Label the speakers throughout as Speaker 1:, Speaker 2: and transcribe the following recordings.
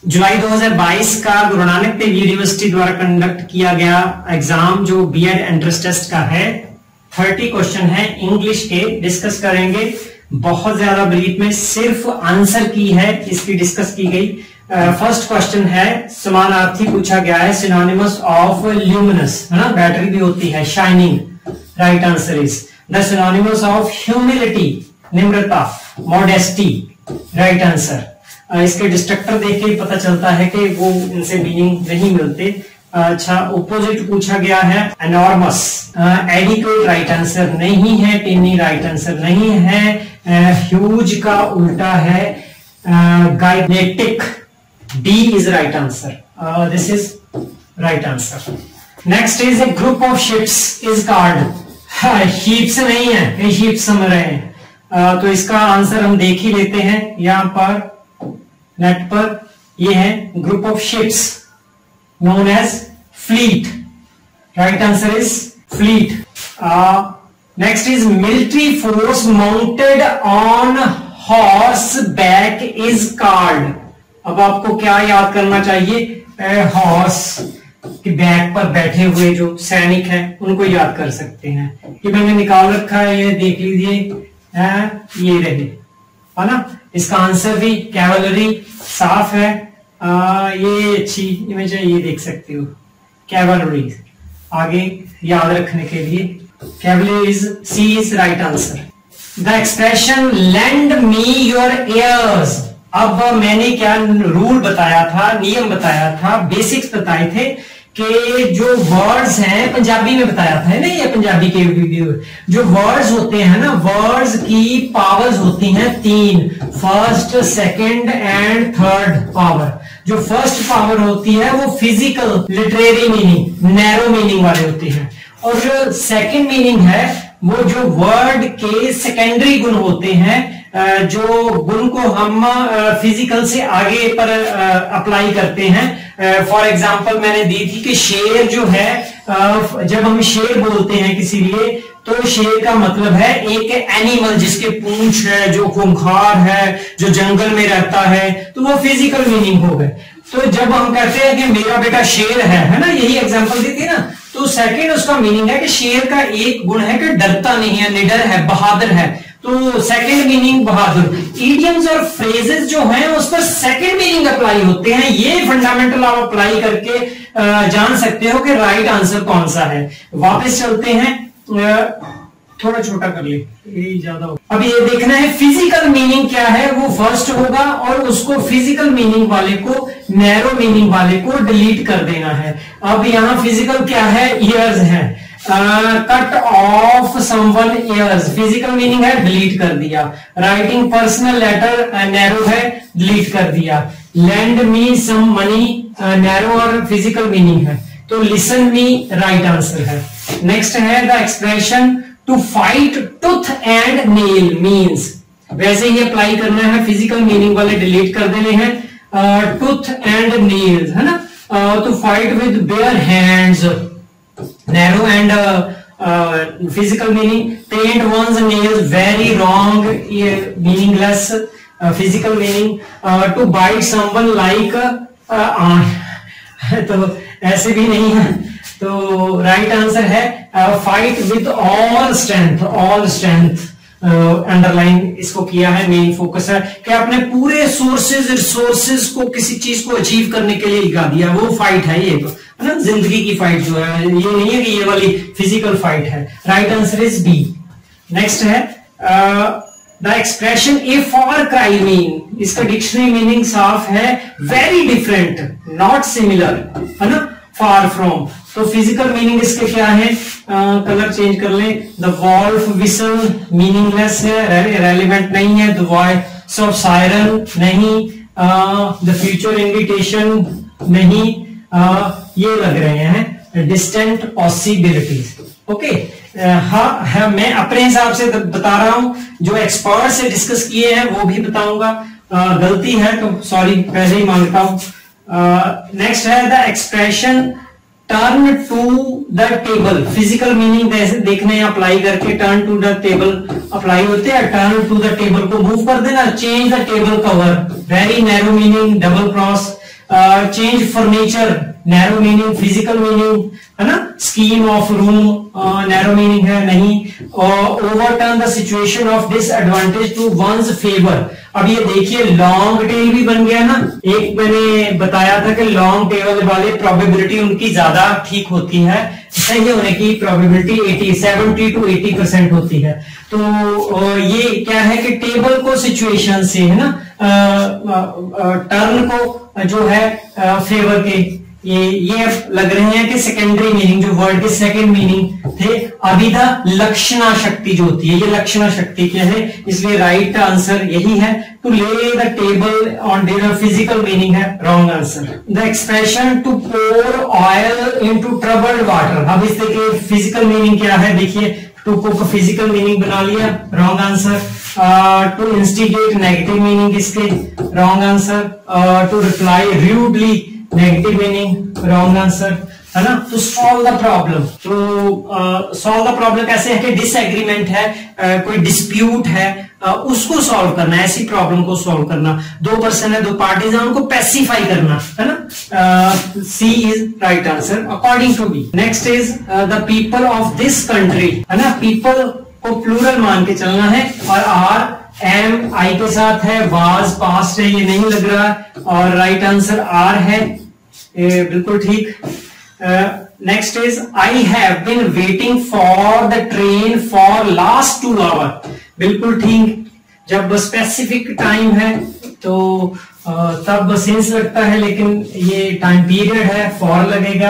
Speaker 1: जुलाई 2022 का गुरु नानक देव यूनिवर्सिटी द्वारा कंडक्ट किया गया एग्जाम जो बीएड एंट्रेंस टेस्ट का है, 30 क्वेश्चन है इंग्लिश के, डिस्कस करेंगे। बहुत ज्यादा ब्रीफ में सिर्फ आंसर की है इसकी डिस्कस की गई। फर्स्ट क्वेश्चन है, समानार्थी पूछा गया है, सिनोनिमस ऑफ ल्यूमिनस, है ना, बैटरी भी होती है, shining. Right answer is the synonymous of humility, निम्रता, मॉडेस्टी। Right answer. इसके डिस्ट्रक्टर देख के पता चलता है कि वो इनसे मीनिंग नहीं मिलते। अच्छा, ओपोजिट पूछा गया है, एनॉर्मस, एडिक्वेट राइट आंसर नहीं है, टिनी राइट आंसर नहीं है, ह्यूज का उल्टा है gigantic, D is right answer, this is right answer. Next is a group of ships is called, sheeps नहीं है, कई शीप्स समझ रहे हैं, तो इसका आंसर हम देख ही लेते हैं यहां पर नेट पर। ये है group of ships known as fleet. Right answer is fleet. Next is military force mounted on horseback is called. अब आपको क्या याद करना चाहिए, हॉर्स के बैक पर बैठे हुए जो सैनिक हैं उनको याद कर सकते हैं। ये मैंने निकाल रखा है, ये देख लीजिए, ये रहे, है ना। इसका आंसर भी कैवलरी, साफ है। ये अच्छी इमेज है, ये देख सकते हो, कैवलरी। आगे याद रखने के लिए cavalry is C is right answer. The expression lend me your ears, अब मैंने क्या रूल बताया था, नियम बताया था, बेसिक्स बताए थे कि जो वर्ड्स हैं, पंजाबी में बताया था ना, ये पंजाबी के वीडियो, जो वर्ड्स होते हैं ना, वर्ड्स की पावर्स होती हैं 3, first, second and third power. जो फर्स्ट पावर होती है वो physical, literary meaning, narrow meaning वाले होते हैं, और जो सेकंड मीनिंग है वो जो वर्ड के सेकेंडरी गुण होते हैं, जो गुण को हम फिजिकल से आगे पर अप्लाई करते हैं। फॉर एग्जांपल मैंने दी थी कि शेर जो है, जब हम शेर बोलते हैं किसी लिए, तो शेर का मतलब है एक एनिमल जिसके पूंछ है, जो खूंखार है, जो जंगल में रहता है, तो वो फिजिकल मीनिंग हो गए। तो जब हम कहते हैं कि मेरा बेटा शेर है ना, यही एग्जांपल दी थी ना, तो सेकंड उसका मीनिंग है कि शेर का एक गुण है कि डरता नहीं है, निडर है, बहादुर है, तो सेकंड मीनिंग बहादुर। इडियम्स और फ्रेजेस जो हैं उस पर सेकंड मीनिंग अप्लाई होते हैं। ये फंडामेंटल आप अप्लाई करके जान सकते हो कि राइट आंसर कौन सा है। वापस चलते हैं, थोड़ा छोटा कर ले, ये ज्यादा हो। अब ये देखना है फिजिकल मीनिंग क्या है, वो फर्स्ट होगा, और उसको फिजिकल मीनिंग वाले को, नैरो मीनिंग वाले को डिलीट कर देना है। अब यहां फिजिकल क्या है, ईयर्स है, cut off someone ears, physical meaning है, डिलीट कर दिया। राइटिंग पर्सनल लेटर, नैरो है, डिलीट कर दिया। Lend me some money, narrow और फिजिकल मीनिंग है, तो लिसन मी राइट आंसर है। नेक्स्ट है the expression to fight tooth and nail means, वैसे ही अप्लाई करना है, फिजिकल मीनिंग वाले डिलीट कर देने हैं। टूथ एंड नेल्स, है ना, to fight with bare hands, narrow and physical meaning. Paint one's nails, very wrong, ये meaningless, physical meaning. To bite someone like, तो ऐसे भी नहीं है, तो राइट आंसर है fight with all strength, all strength underline इसको किया है, मेन फोकस है कि आपने पूरे सोर्सेज रिसोर्सेज को किसी चीज को अचीव करने के लिए लगा दिया, वो फाइट है, ये है ना, जिंदगी की फाइट जो है, ये नहीं है कि ये वाली फिजिकल फाइट है। Right answer is B. Next है the expression a far cry mean, इसका डिक्शनरी मीनिंग साफ है, वेरी डिफरेंट, नॉट सिमिलर, है ना, फार फ्रॉम। तो फिजिकल मीनिंग इसके क्या है, कलर चेंज कर ले। द वॉल्फ विसल मीनिंगलेस है, रेलिवेंट नहीं है। द वॉइस ऑफ सायरन नहीं। द फ्यूचर इन्विटेशन नहीं। ये लग रहे हैं डिस्टेंट पॉसिबिलिटीज। ओके, हाँ, मैं अपने हिसाब से बता रहा हूं, जो एक्सपर्ट से डिस्कस किए हैं वो भी बताऊंगा। गलती है तो सॉरी पहले ही मांगता हूं। नेक्स्ट है the expression turn to the table, physical meaning देखने अप्लाई करके turn to the table apply होते हैं। टर्न टू द टेबल को मूव कर देना, change the table cover, very narrow meaning, double cross, change furniture, narrow meaning, physical meaning है ना, scheme of room narrow meaning है नहीं, overturn the situation of disadvantage to one's favour. अब ये देखिए लॉन्ग टेल भी बन गया ना, एक मैंने बताया था कि लॉन्ग टेल वाले प्रोबेबिलिटी उनकी ज्यादा ठीक होती है, सही होने की प्रोबेबिलिटी 70 to 80% होती है। तो ये क्या है कि टेबल को सिचुएशन से है ना, टर्न को जो है फेवर के, ये लग रहे हैं कि सेकेंडरी मीनिंग, जो वर्ड के सेकेंड मीनिंग थे। अभिधा लक्षणा शक्ति जो होती है, ये लक्षणा शक्ति क्या है, इसलिए राइट आंसर यही है। To lay the table on dinner physical meaning है, wrong answer. The expression to pour oil into troubled water, अब इस देखिए फिजिकल मीनिंग क्या है, देखिए टू को फिजिकल मीनिंग बना लिया, wrong answer. To instigate negative meaning इसके, wrong answer. To reply rudely, negative meaning, wrong answer, है ना। टू सॉल्व द प्रॉब्लम, तो सॉल्व द प्रॉब्लम कैसे है कि डिसएग्रीमेंट है, कोई डिस्प्यूट है, उसको सॉल्व करना, ऐसी प्रॉब्लम को सॉल्व करना। दो पर्सन है, दो पार्टीज है, उनको पैसिफाई करना, है ना। C is right answer according to B. Next is the people of this country, है ना, पीपल को प्लूरल मान के चलना है, और आर एम आई के साथ है, वाज पास्ट है, ये नहीं लग रहा, और राइट आंसर आर है, बिल्कुल ठीक। Next is I have been waiting for the train for last 2 hour, बिल्कुल ठीक। जब स्पेसिफिक टाइम है तो तब सेंस लगता है, लेकिन ये टाइम पीरियड है, फॉर लगेगा।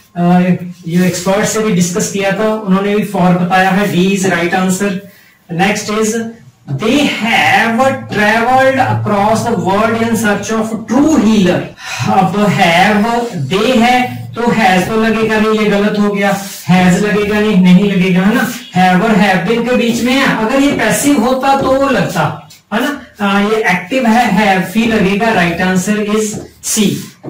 Speaker 1: ये एक्सपर्ट से भी डिस्कस किया था, उन्होंने भी फॉर बताया है, D is right answer. Next is they have travelled across the world in search of true healer. अब हैव दे है तो हैज तो लगेगा नहीं, ये गलत हो गया, हैज लगेगा नहीं, नहीं लगेगा, है ना। हैव और हैव बीन के बीच में है, अगर ये पैसिव होता तो वो लगता, है ना। ये एक्टिव है, हैव फी लगेगा, right answer is C.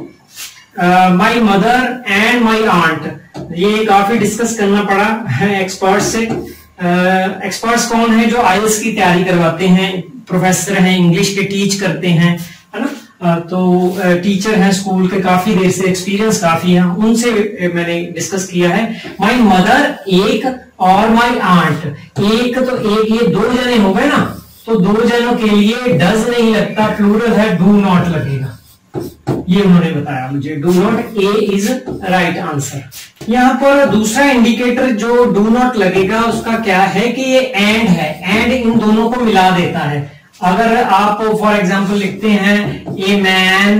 Speaker 1: My mother and my aunt, ये काफी डिस्कस करना पड़ा है एक्सपर्ट से। एक्सपर्ट्स कौन है, जो आईएलटीएस की तैयारी करवाते हैं, प्रोफेसर हैं, इंग्लिश के टीच करते हैं, है ना। तो टीचर हैं स्कूल के, काफी देर से एक्सपीरियंस काफी है, उनसे मैंने डिस्कस किया है। माई मदर एक और माई आंट, एक तो एक, ये 2 जने हो गए ना, तो 2 जनों के लिए डज नहीं लगता, प्लूरल है, डू नॉट लगेगा, ये उन्होंने बताया मुझे, do not, A is right answer. यहां पर दूसरा इंडिकेटर जो डू नॉट लगेगा उसका क्या है कि ये एंड है, एंड इन दोनों को मिला देता है। अगर आप फॉर एग्जांपल लिखते हैं ए मैन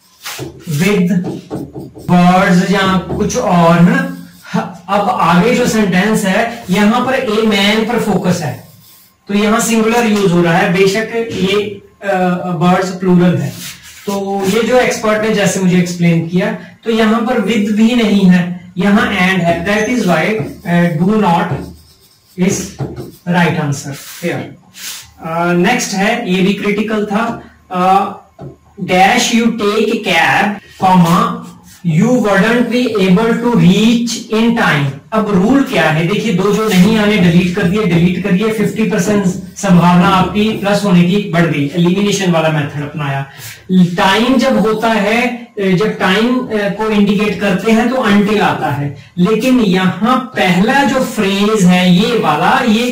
Speaker 1: विद बर्ड्स या कुछ और, है ना, अब आगे जो सेंटेंस है यहां पर ए मैन पर फोकस है, तो यहां सिंगुलर यूज हो रहा है, बेशक ये बर्ड्स प्लूरल है। तो ये जो एक्सपर्ट ने जैसे मुझे एक्सप्लेन किया, तो यहां पर विद भी नहीं है, यहां एंड है, that is why do not is right answer here. Next है, ये भी क्रिटिकल था, dash you take cab comma you wouldn't be able to reach in time. अब रूल क्या है, देखिए 2 जो नहीं आने डिलीट कर दिए, डिलीट करिए, 50% संभावना आपकी प्लस होने की बढ़ गई, एलिमिनेशन वाला मेथड अपनाया। टाइम जब होता है, जब टाइम को इंडिकेट करते हैं तो अनटिल आता है, लेकिन यहां पहला जो फ्रेज है ये वाला, ये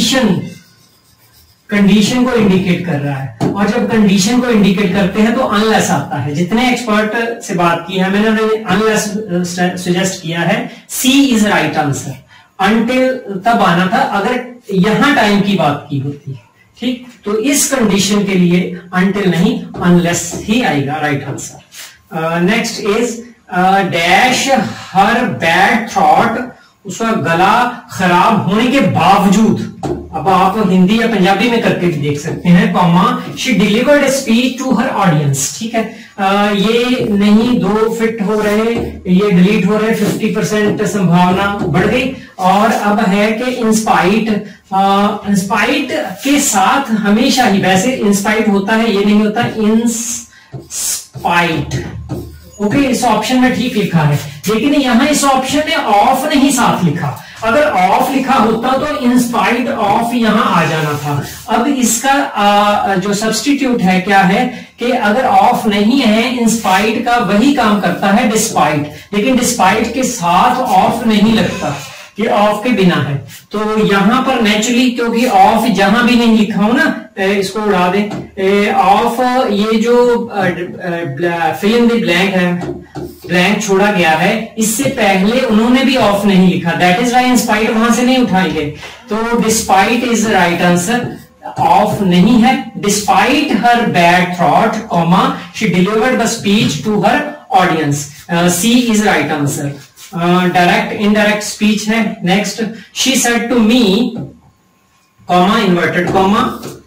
Speaker 1: कंडीशन को इंडिकेट कर रहा है, और जब कंडीशन को इंडिकेट करते हैं तो अनलेस आता है। जितने एक्सपर्ट से बात की है मैंने, अनलेस सजेस्ट किया है, C is right answer. Until तब आना था अगर यहां टाइम की बात की होती, ठीक, तो इस कंडीशन के लिए अनटिल नहीं, अनलेस ही आएगा, right answer. Next is dash her bad thought, उसका गला खराब होने के बावजूद, अब आप हिंदी या पंजाबी में करके भी देख सकते हैं, comma she delivered a speech to her audience, ठीक है। ये नहीं, 2 फिट हो रहे, ये डिलीट हो रहे, 50% संभावना बढ़ गई। और अब है कि इंस्पाइट, इंस्पाइट के साथ हमेशा ही, वैसे इंस्पाइट होता है, ये नहीं होता, इंस्पाइट, ओके, इस ऑप्शन में ठीक लिखा है, लेकिन यहां इस ऑप्शन में ऑफ नहीं साथ लिखा। अगर ऑफ लिखा होता तो इंस्पाइट ऑफ यहां आ जाना था। अब इसका जो सब्स्टिट्यूट है क्या है कि अगर ऑफ नहीं है, इंस्पाइट का वही काम करता है डिस्पाइट, लेकिन डिस्पाइट के साथ ऑफ नहीं लगता, ये ऑफ के बिना है। तो यहां पर नेचुरली क्योंकि ऑफ जहां भी नहीं लिखा हो ना, इसको उड़ा दें, ऑफ ये जो फिल इन द ब्लैंक है, ब्लैंक छोड़ा गया है, इससे पहले उन्होंने भी ऑफ नहीं लिखा, दैट इज वाई इंस्पाइट वहां से नहीं उठाएंगे। तो despite is right answer, of नहीं है। Despite her bad thought comma she delivered the speech to her audience, C is right answer. Direct indirect speech है। Next, she said to me comma inverted comma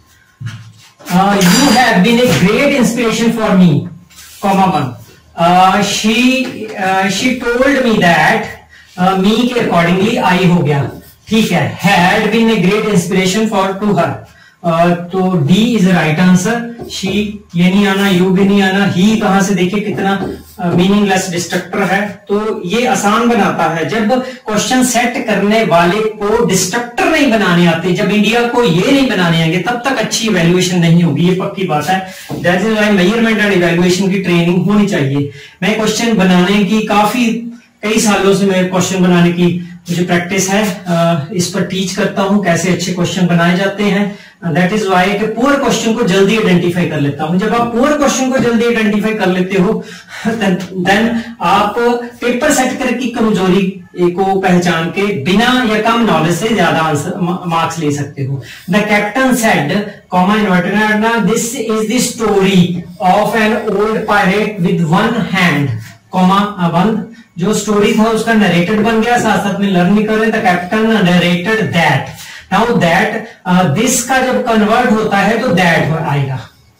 Speaker 1: you have been a great inspiration for me, comma 1. She told me that me के accordingly I हो गया, ठीक है। had been a great inspiration for to her, तो D is the right answer। she ये नहीं आना, you भी नहीं आना, he कहां से, देखिए कितना मीनिंगलेस डिस्ट्रक्टर है। तो ये आसान बनाता है जब क्वेश्चन सेट करने वाले को डिस्ट्रक्टर नहीं बनाने आते, जब इंडिया को ये नहीं बनाने आएंगे तब तक अच्छी इवैल्यूएशन नहीं होगी, ये पक्की बात है। That is why measurement and evaluation की ट्रेनिंग होनी चाहिए। मैं क्वेश्चन बनाने की कई सालों से मैं क्वेश्चन बनाने की मुझे प्रैक्टिस है, इस पर टीच करता हूं कैसे अच्छे क्वेश्चन बनाए जाते हैं। दैट इज वाई कि पुअर क्वेश्चन को जल्दी आइडेंटिफाई कर लेता हूं। जब आप पुअर क्वेश्चन को जल्दी आइडेंटिफाई कर लेते हो देन आप पेपर सेट कर की कमजोरी को पहचान के बिना या कम नॉलेज से ज्यादा आंसर मार्क्स ले सकते हो। The captain said comma inverted, this is the story of an old pirate with one hand comma बंद। जो स्टोरी था उसका नरेटेड बन गया, साथ साथ में लर्न भी कर रहे। The captain narrated that, now that this का जब कन्वर्ट होता है तो दैट आएगा,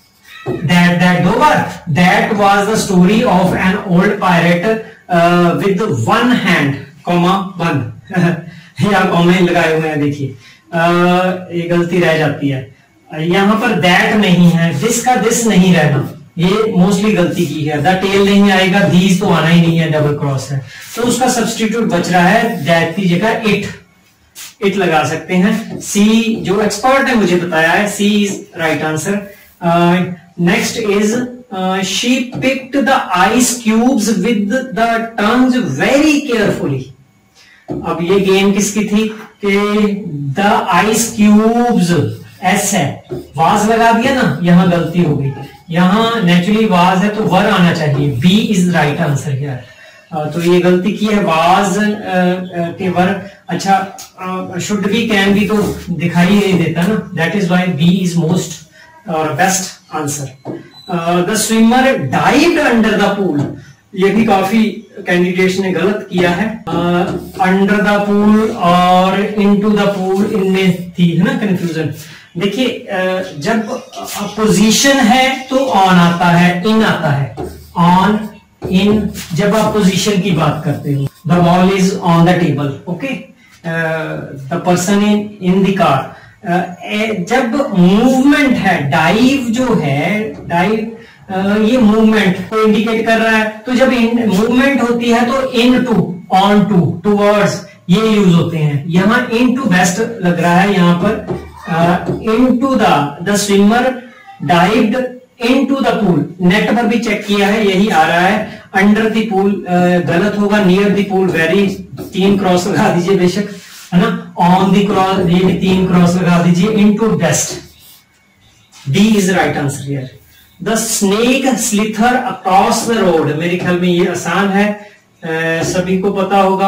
Speaker 1: दैट दो बार। That was the story of an old pirate with one hand comma बंद। या कॉमा लगाए हुए हैं, देखिए ये गलती रह जाती है, यहां पर दैट नहीं है, दिस का दिस नहीं रहना, ये मोस्टली गलती की है। द टेल नहीं आएगा, दीज तो आना ही नहीं है, डबल क्रॉस है, तो उसका सब्स्टिट्यूट बच रहा है दैट की जगह इट लगा सकते हैं। सी जो एक्सपर्ट है मुझे बताया है, C is right answer. Next is she picked the ice cubes with the tongs very carefully. अब ये गेम किसकी थी कि द आइस क्यूब्स, एस है, वाज लगा दिया ना, यहां गलती हो गई, यहां नेचुरली वाज है तो वर आना चाहिए, B is right answer here. तो ये गलती की है, वाज के वर, अच्छा शुड बी कैन बी तो दिखाई नहीं देता ना, that is why B is most और best answer. The swimmer dived under the pool, ये भी काफी कैंडिडेट्स ने गलत किया है, अंडर द पूल और इनटू द पूल इनमें थी, है ना कंफ्यूजन। देखिए जब पोजीशन है तो ऑन आता है, इन आता है, ऑन इन। जब आप पोजीशन की बात करते हो, the ball is on the table, okay, the person in the car. जब मूवमेंट है, डाइव जो है, डाइव ये मूवमेंट को इंडिकेट कर रहा है, तो जब मूवमेंट होती है तो into, onto, towards ये यूज होते हैं। यहां इन टू बेस्ट लग रहा है, यहां पर into the swimmer dived into the pool। Net पर भी चेक किया है, यही आ रहा है। अंडर द पूल गलत होगा, near the pool very, 3 cross लगा दीजिए बेशक, है ना। ऑन द क्रॉस, ये भी 3 क्रॉस लगा दीजिए। Into best, D is right answer here. The snake slither across the road, मेरे ख्याल में ये आसान है, सभी को पता होगा।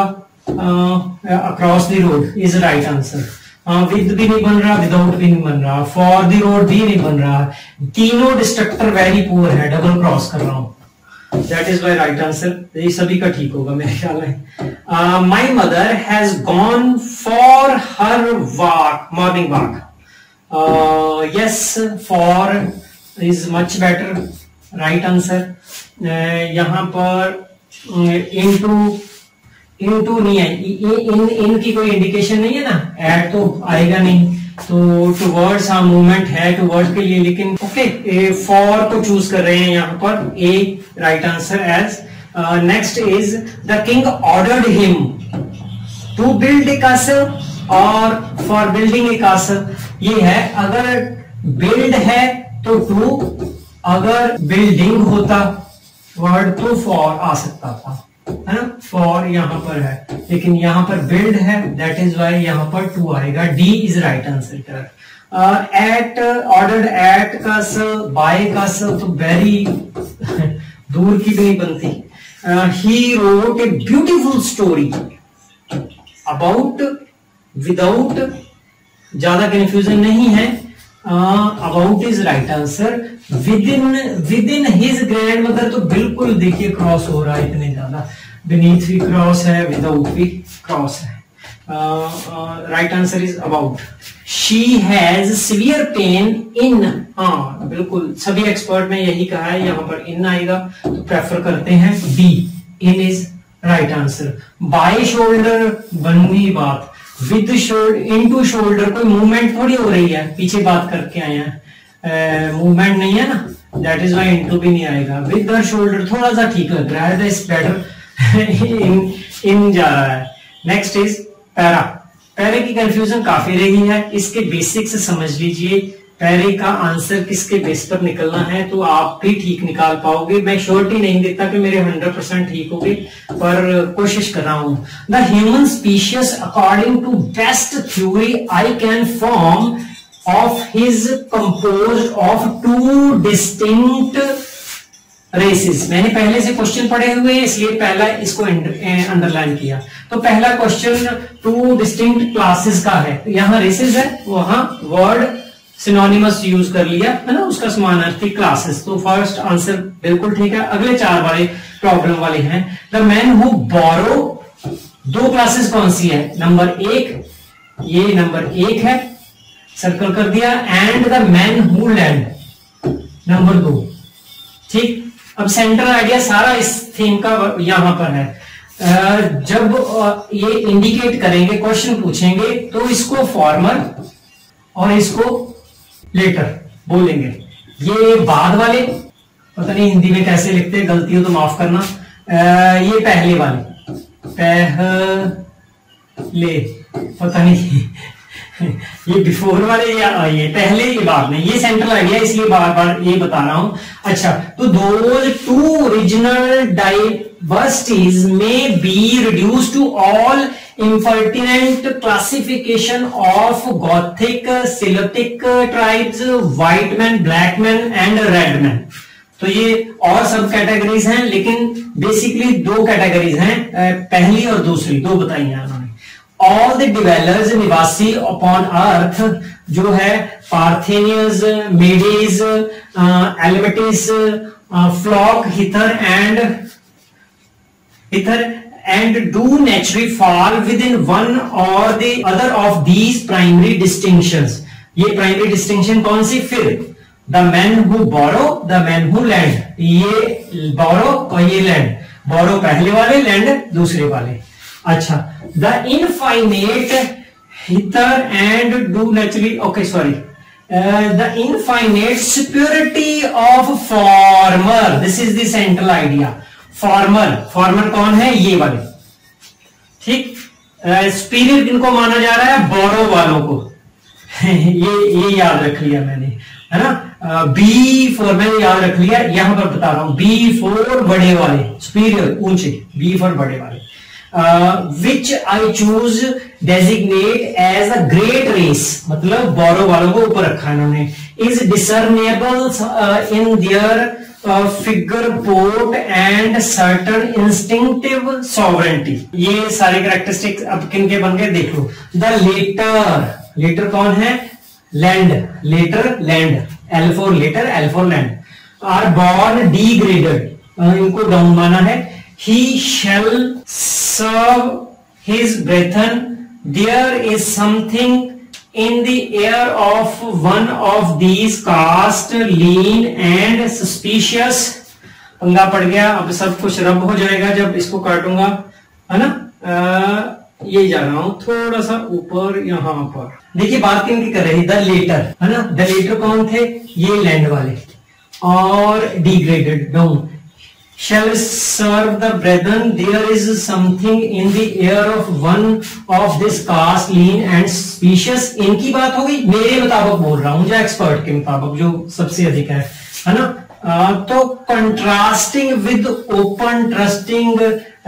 Speaker 1: Across the road is right answer. With भी नहीं बन रहा, विदाउट भी नहीं बन रहा, फॉर द रोड भी नहीं बन रहा, तीनों डिस्ट्रक्टर वेरी पुअर है, डबल क्रॉस कर रहा हूं, that is why right answer. ये सभी का ठीक होगा मेरे ख्याल में। My mother has gone for her walk, morning walk. Yes, for is much better, right answer. यहां पर इनटू नहीं है, इन की कोई इंडिकेशन नहीं है ना, एड तो आएगा नहीं, तो टुवर्ड्स हाँ मूवमेंट है टुवर्ड्स के लिए, लेकिन ओके फॉर को चूज कर रहे हैं यहां पर, A right answer as. Next is the king ordered him to build a castle और फॉर बिल्डिंग ए कासल। ये है, अगर बिल्ड है तो टू, अगर बिल्डिंग होता वर्ड तो फॉर आ सकता था, है ना। फॉर यहां पर है लेकिन यहां पर बिल्ड है, दैट इज वाई यहां पर टू आएगा। D is right answer. At, ordered at castle, by castle तो वेरी दूर की भी नहीं बनती। He wrote a beautiful story about, without ज्यादा कंफ्यूजन नहीं है। About is right answer. With in his grandmother तो बिल्कुल देखिए क्रॉस हो रहा है इतने ज्यादा, बीनीथ भी क्रॉस है, विदाउट भी क्रॉस है। Right answer is about. She has severe pain in, हाँ बिल्कुल सभी एक्सपर्ट ने यही कहा है, यहां पर इन आएगा तो प्रेफर करते हैं B, in is right answer. By shoulder बनी बात, विद शोल्डर, इनटू शोल्डर कोई मूवमेंट थोड़ी हो रही है, पीछे बात करके आए हैं, मूवमेंट नहीं है ना, दैट इज वाई इनटू भी नहीं आएगा। विद द शोल्डर थोड़ा सा ठीक लग रहा है, दिस बेटर इन जा रहा है। Next is para. पैरे की कंफ्यूजन काफी रही है, इसके बेसिक्स समझ लीजिए। पैरे का आंसर किसके बेस पर निकलना है तो आप भी ठीक निकाल पाओगे। मैं श्योरिटी नहीं देता कि मेरे 100% ठीक होंगे, पर कोशिश कर रहा हूं। The human species according to best theory I can form of his composed of two distinct races. मैंने पहले से क्वेश्चन पढ़े हुए हैं इसलिए पहला इसको अंडरलाइन किया। तो पहला क्वेश्चन टू डिस्टिंक्ट क्लासेस का है, यहां रेसेस है, वहां वर्ड सिनोनिमस यूज कर लिया है ना, उसका समानार्थी क्लासेस। तो फर्स्ट आंसर बिल्कुल ठीक है। अगले चार वाले प्रॉब्लम वाले हैं। द मैन हु बोरो, दो क्लासेस कौन सी है, नंबर एक, ये नंबर एक है, सर्कल कर दिया, and the man who land number दो। ठीक, अब सेंट्रल आइडिया सारा इस थीम का यहां पर है। जब ये इंडिकेट करेंगे, क्वेश्चन पूछेंगे तो इसको फॉर्मर और इसको लेटर बोलेंगे। ये बाद वाले पता नहीं हिंदी में कैसे लिखते हैं, गलती हो तो माफ करना। ये पहले वाले, पहले पता नहीं ये बिफोर वाले या ये पहले, ये बाद में, ये सेंट्रल आइडिया इसलिए बार बार ये बता रहा हूं। अच्छा, तो दोज टू रीजनल डाइवर्सिटीज में be reduce to all impertinent classification of Gothic, Celtic tribes, white man, black man and red man। तो ये और सब कैटेगरीज हैं, लेकिन बेसिकली दो कैटेगरीज हैं, पहली और दूसरी दो बताई हैं उन्होंने। ऑल द डिवेलर्स, निवासी अपॉन अर्थ, जो है Parthians, Medes, Elamites, flock, hither and do naturally fall within one or the other of these primary distinctions। ये primary distinction कौन सी? फिर the man who borrow, the man who lend, ये borrow और ये lend, borrow पहले वाले, lend दूसरे वाले। अच्छा, the infinite, hither and do naturally, okay sorry, the infinite superiority of former, this is the central idea। Former कौन है? ये वाले। ठीक, सुपीरियर किनको माना जा रहा है? बोरो वालों को। ये याद रख लिया मैंने, है ना। बी फॉर मैंने याद रख लिया, यहां पर बता रहा हूं, बी फॉर बड़े वाले, सुपीरियर ऊंचे, बी फॉर बड़े वाले। Which I choose designate as a great race, मतलब बोरो वालों को ऊपर रखा इन्होंने। Is discernible in their figure port and certain instinctive sovereignty. ये सारे कैरेक्टरिस्टिक्स अब किन के बन गए देख लो। द लेटर कौन है? Lend, latter lend, L for latter, L for lend. Are born degraded, इनको डाउन माना है। He shall serve his brethren, there is something in the air of one of these caste, lean and suspicious। पंगा पड़ गया, अब सब कुछ रब हो जाएगा जब इसको काटूंगा, है ना। ये जा रहा हूं थोड़ा सा ऊपर, यहां पर देखिए बात किन की कर रही, द लेटर, है ना। द लेटर कौन थे? ये लैंड वाले, और degraded down. shall serve the brethren, there is something in the air of one of this caste, lean and specious. इनकी बात हो गई, मेरे मुताबिक बोल रहा हूं, जो एक्सपर्ट के मुताबिक जो सबसे अधिक है ना। तो contrasting with open trusting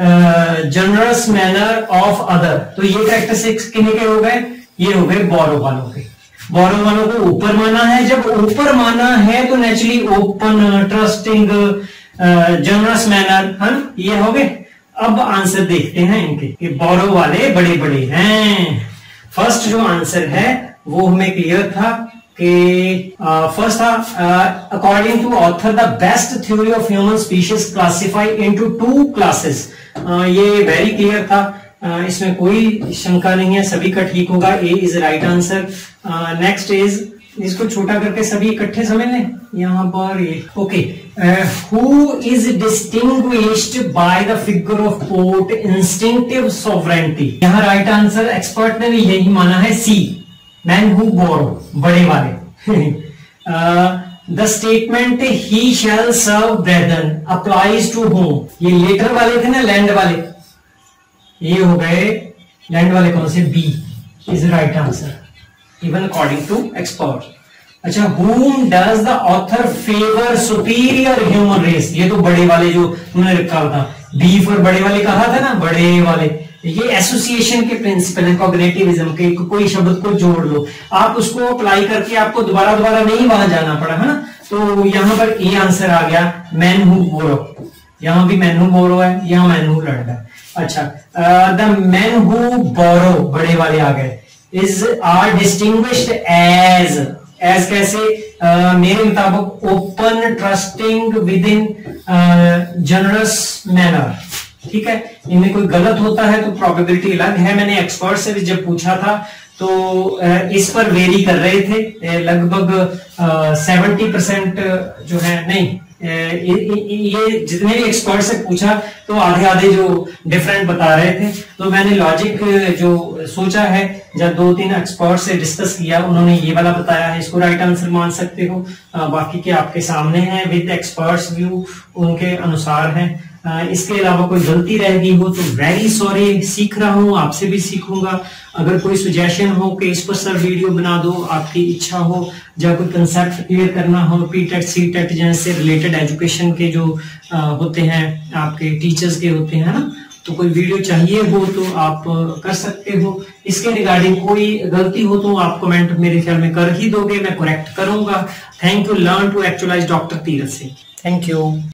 Speaker 1: generous manner of other, तो ये कैरेक्टरिस्टिक्स किन्हीं के हो गए, ये हो गए बोरो वालों के। बोरो वालों को ऊपर माना है, जब ऊपर माना है तो naturally open trusting generous manner, है ना, ये हो गए। अब आंसर देखते हैं इनके कि बोरो वाले बड़े बड़े हैं। फर्स्ट जो आंसर है वो हमें क्लियर था कि फर्स्ट था according to author the best theory of human species classify into 2 classes. ये वेरी क्लियर था, इसमें कोई शंका नहीं है, सभी का ठीक होगा। A is right answer. Next is, इसको छोटा करके सभी इकट्ठे समझ लें यहां पर ये। Okay, who is distinguished by the figure of court instinctive sovereignty. यहां राइट आंसर एक्सपर्ट ने भी यही माना है, सी, मैन हु बोरो, बड़े वाले। The statement he shall serve brethren applies to whom, ये लेटर वाले थे ना, लैंड वाले, ये हो गए लैंड वाले कौन से, B is right answer even according to expert. अच्छा, whom does the author favor superior human race, ये तो बड़े वाले जो तुमने रखा था, बी फॉर बड़े वाले कहा था ना, बड़े वाले। ये एसोसिएशन के प्रिंसिपल है कॉग्निटिविज्म के, कोई शब्द को जोड़ लो, आप उसको अप्लाई करके आपको दोबारा नहीं वहां जाना पड़ा, है ना। तो यहां पर ये आंसर आ गया, मैन हु बोरो, यहां भी मैन हु बोरो है, यहां मैन हु लर्नड है। अच्छा, द मैन हु बोरो, बड़े वाले आ गए, इज आर डिस्टिंग्विश्ड एज कैसे, मेरे मुताबिक open trusting with in generous manner, ठीक है। इनमें कोई गलत होता है तो प्रोबेबिलिटी अलग है। मैंने एक्सपर्ट से भी जब पूछा था तो इस पर वेरी कर रहे थे, लगभग 70% जो है, नहीं ये जितने भी एक्सपर्ट से पूछा तो आधे जो डिफरेंट बता रहे थे। तो मैंने लॉजिक जो सोचा है, जब 2-3 एक्सपर्ट से डिस्कस किया, उन्होंने ये वाला बताया है, इसको राइट आंसर मान सकते हो। बाकी के आपके सामने हैं विद एक्सपर्ट्स व्यू, उनके अनुसार है। इसके अलावा कोई गलती रह गई हो तो वेरी सॉरी, सीख रहा हूं, आपसे भी सीखूंगा। अगर कोई सुजेशन हो कि इस पर सर वीडियो बना दो, आपकी इच्छा हो, जब कोई कंसेप्ट क्लियर करना हो, पीटेट सीटेट जैसे रिलेटेड एजुकेशन के जो होते हैं, आपके टीचर्स के होते हैं ना, तो कोई वीडियो चाहिए हो तो आप कर सकते हो। इसके रिगार्डिंग कोई गलती हो तो आप कमेंट मेरे ख्याल में कर ही दोगे, मैं करेक्ट करूंगा। Thank you. Learn to actualize doctor Tirath Singh. Thank you.